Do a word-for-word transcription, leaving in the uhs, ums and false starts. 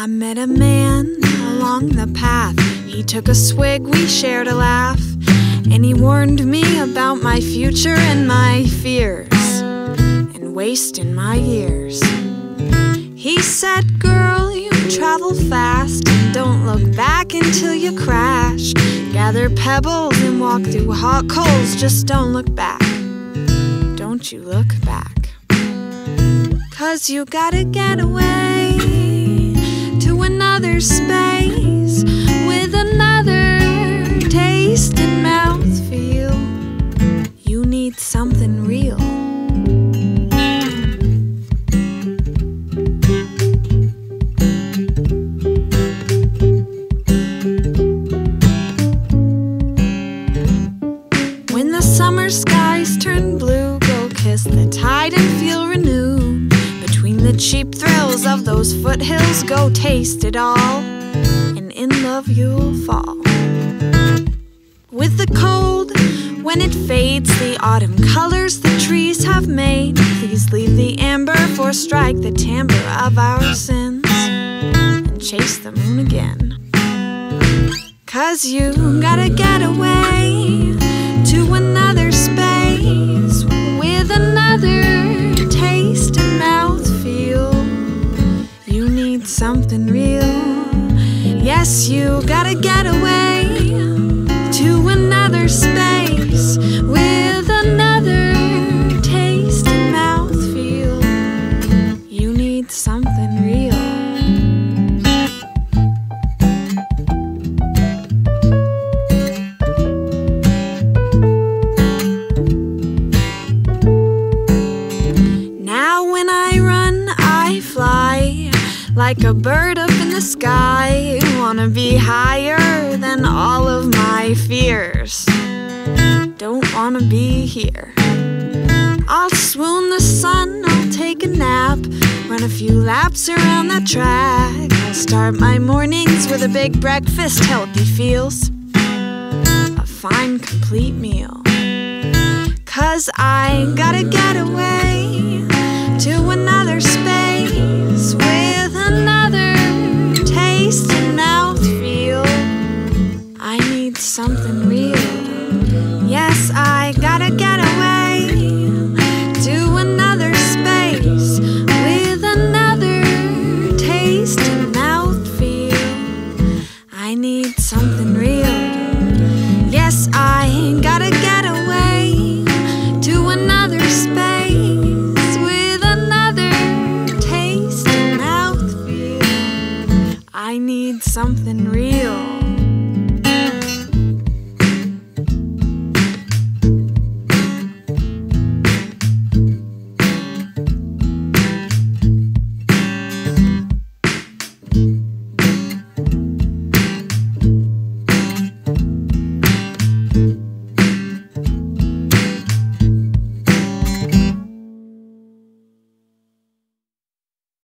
met a man along the path. He took a swig, we shared a laugh, and he warned me about my future and my fears and wasting my years. He said, girl, you travel fast and don't look back until you crash. Gather pebbles and walk through hot coals, just don't look back. Don't you look back. 'Cause you gotta get away to another space with another taste and mouthfeel. You need something real. When the summer skies turn blue, go kiss the tide and feel renewed. Between the cheap thrills of those foothills, go taste it all, and in love you'll fall. With the cold, when it fades, the autumn colors the trees have made. Please leave the amber for strike the timbre of our sins and chase the moon again. 'Cause you gotta get away to another space with another taste and mouthfeel. You need something real. Yes, you gotta get away to another space with another taste and mouthfeel. You need something real. Like a bird up in the sky, wanna be higher than all of my fears. Don't wanna be here. I'll swoon the sun, I'll take a nap, run a few laps around that track. I'll start my mornings with a big breakfast, healthy feels, a fine complete meal. 'Cause I gotta get away to another space with another taste and mouthfeel. I need something real. Yes, I gotta get away to another space with another taste and mouthfeel. I need something real. Yes, I gotta get away to another space with another taste and mouthfeel. I need something real.